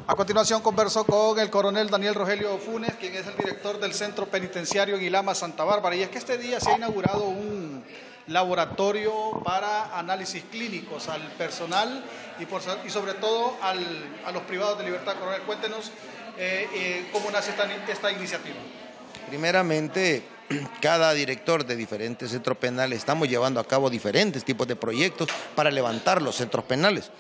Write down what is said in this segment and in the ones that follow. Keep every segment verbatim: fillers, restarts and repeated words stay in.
A continuación conversó con el coronel Daniel Rogelio Funes, quien es el director del Centro Penitenciario en Ilama, Santa Bárbara. Y es que este día se ha inaugurado un laboratorio para análisis clínicos al personal y, por, y sobre todo al, a los privados de libertad. Coronel, cuéntenos eh, eh, cómo nace esta, esta iniciativa. Primeramente, cada director de diferentes centros penales estamos llevando a cabo diferentes tipos de proyectos para levantar los centros penales.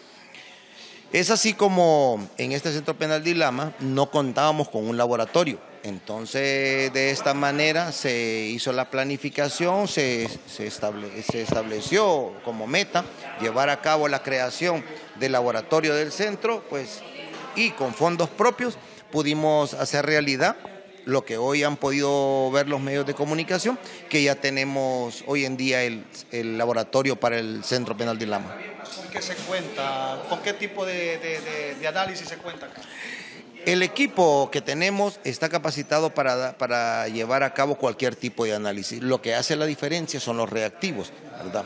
Es así como en este centro penal de Ilama no contábamos con un laboratorio. Entonces, de esta manera se hizo la planificación, se, se, estable, se estableció como meta llevar a cabo la creación del laboratorio del centro, pues, y con fondos propios pudimos hacer realidad lo que hoy han podido ver los medios de comunicación, que ya tenemos hoy en día el, el laboratorio para el centro penal de Ilama. ¿Con qué se cuenta? ¿Con qué tipo de, de, de, de análisis se cuenta acá? El equipo que tenemos está capacitado para, para llevar a cabo cualquier tipo de análisis. Lo que hace la diferencia son los reactivos, ¿verdad?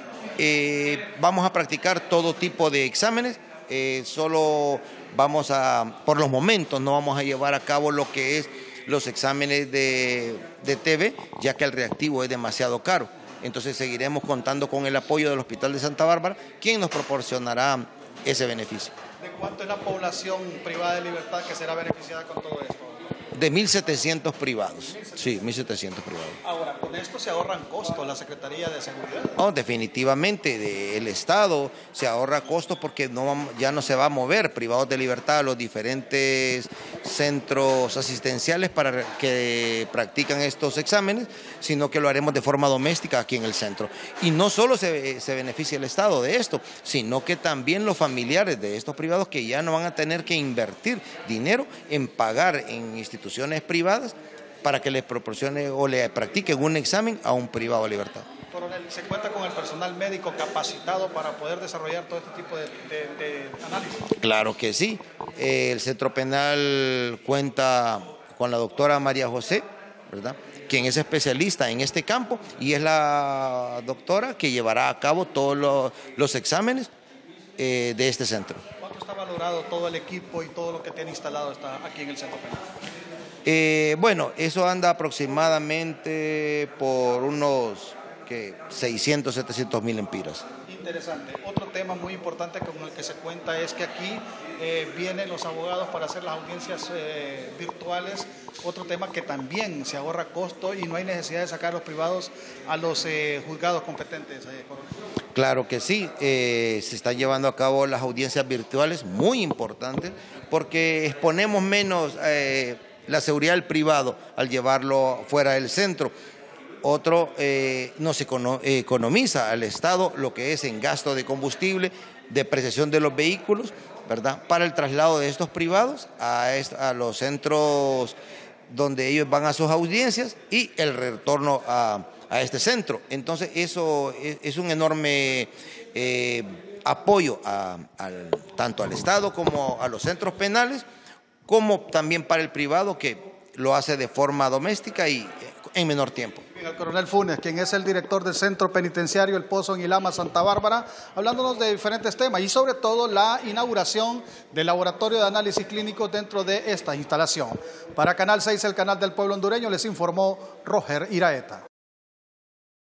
Eh, vamos a practicar todo tipo de exámenes, eh, solo vamos a, por los momentos, no vamos a llevar a cabo lo que es los exámenes de, de T B, ya que el reactivo es demasiado caro. Entonces seguiremos contando con el apoyo del Hospital de Santa Bárbara, quien nos proporcionará ese beneficio. ¿De cuánto es la población privada de libertad que será beneficiada con todo esto? De mil setecientos privados. Sí, mil setecientos privados. Ahora, ¿con esto se ahorran costos la Secretaría de Seguridad? Oh, definitivamente, de, el Estado se ahorra costos porque no, ya no se va a mover privados de libertad a los diferentes centros asistenciales para que practican estos exámenes, sino que lo haremos de forma doméstica aquí en el centro. Y no solo se, se beneficia el Estado de esto, sino que también los familiares de estos privados que ya no van a tener que invertir dinero en pagar en instituciones privadas para que les proporcione o le practiquen un examen a un privado de libertad. Coronel, ¿se cuenta con el personal médico capacitado para poder desarrollar todo este tipo de, de, de análisis? Claro que sí. El centro penal cuenta con la doctora María José, ¿verdad?, quien es especialista en este campo y es la doctora que llevará a cabo todos los, los exámenes eh, de este centro. ¿Cuánto está valorado todo el equipo y todo lo que tiene instalado está aquí en el centro penal? Eh, bueno, eso anda aproximadamente por unos que seiscientos, setecientos mil empiras. Interesante. Otro tema muy importante con el que se cuenta es que aquí eh, vienen los abogados para hacer las audiencias eh, virtuales. Otro tema que también se ahorra costo y no hay necesidad de sacar a los privados a los eh, juzgados competentes. Eh, claro que sí, eh, se están llevando a cabo las audiencias virtuales, muy importantes, porque exponemos menos eh, la seguridad del privado al llevarlo fuera del centro. Otro, eh, nos econo economiza al Estado lo que es en gasto de combustible, depreciación de los vehículos, ¿verdad?, para el traslado de estos privados a, a los centros donde ellos van a sus audiencias y el retorno a, a este centro. Entonces eso es, es un enorme eh, apoyo a, a, tanto al Estado como a los centros penales, como también para el privado que lo hace de forma doméstica y en menor tiempo. El coronel Funes, quien es el director del Centro Penitenciario El Pozo en Ilama, Santa Bárbara, hablándonos de diferentes temas y sobre todo la inauguración del laboratorio de análisis clínico dentro de esta instalación. Para Canal seis, el canal del pueblo hondureño, les informó Roger Iraeta.